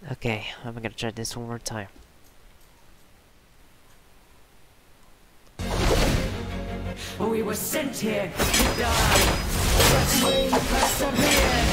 Okay, I'm gonna try this one more time. We were sent here to die, but we persevered.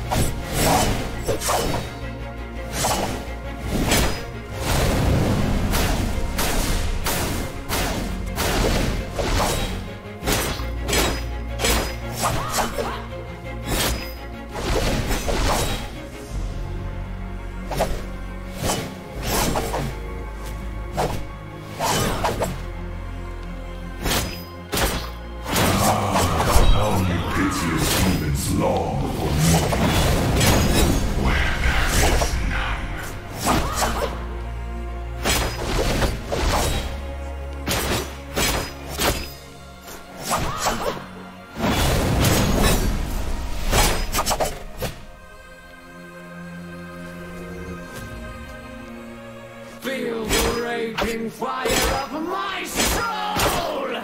Feel the raging fire of my soul!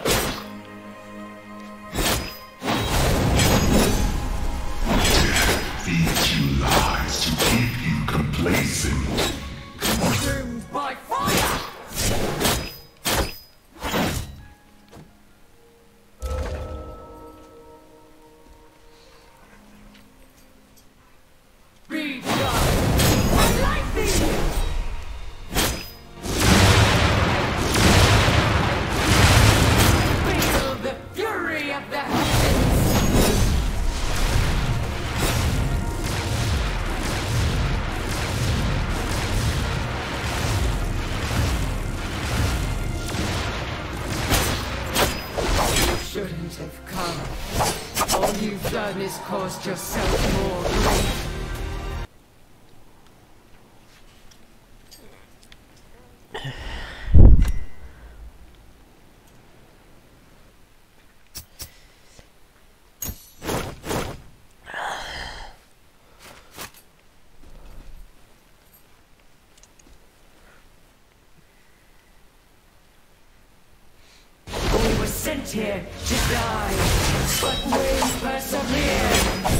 Feeds you lies to keep you complacent. Consumed by fire! Be done! I like thee! Feel the fury of the heavens! You shouldn't have come. All you've done is caused yourself more grief. We were sent here to die, but we persevered.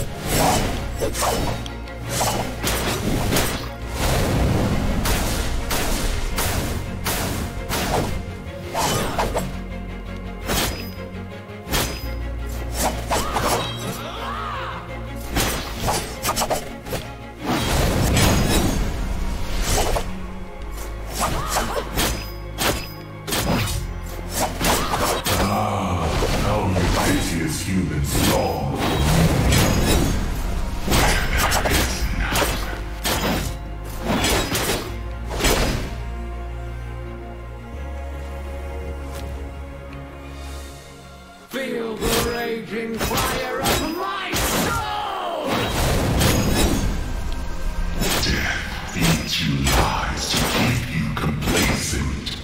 How you piteous humans long for me. Where there is none. Feel the raging fire of my soul! Death feeds you lies to keep you complacent.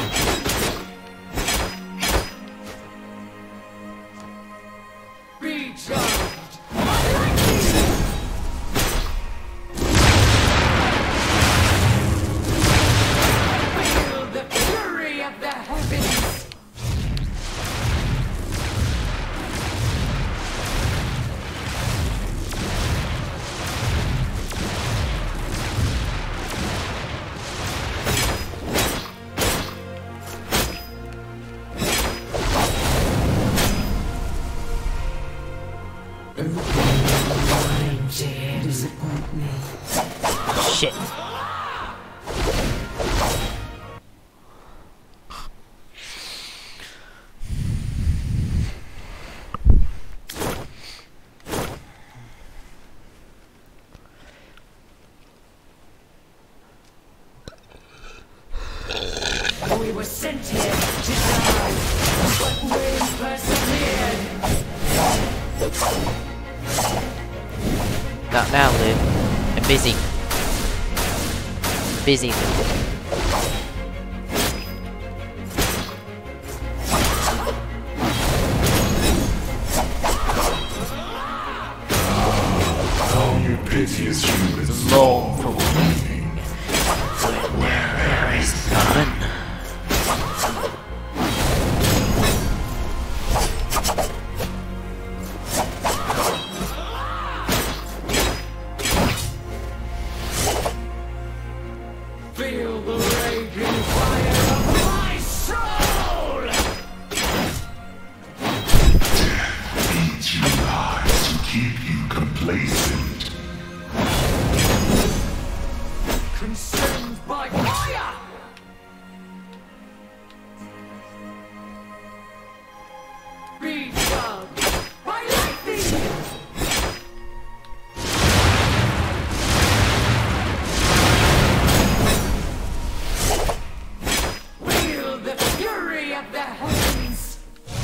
Be charged! I like thee! Feel the fury of the heavens! Mind to disappoint me. Shit. We were sent here to die, but we persevered. Not now, Lou. I'm busy. Busy. How you piteous humans long for meaning. Where there is none. Feel the raging fire of my soul! Feeds you lies to keep you complacent. Consumed by fire! Be done by lightning! Feel the fury of the heavens!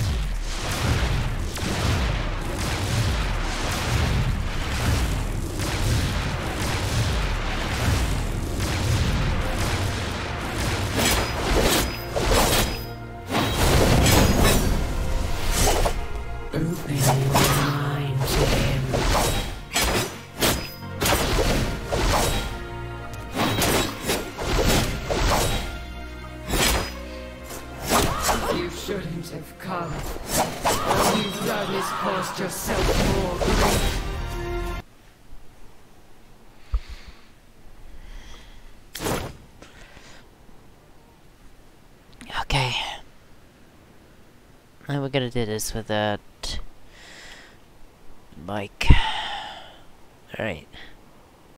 Open your mind to him. You shouldn't have come. All you've done is caused yourself more grief. Okay. Now we're gonna do this with that bike. Alright.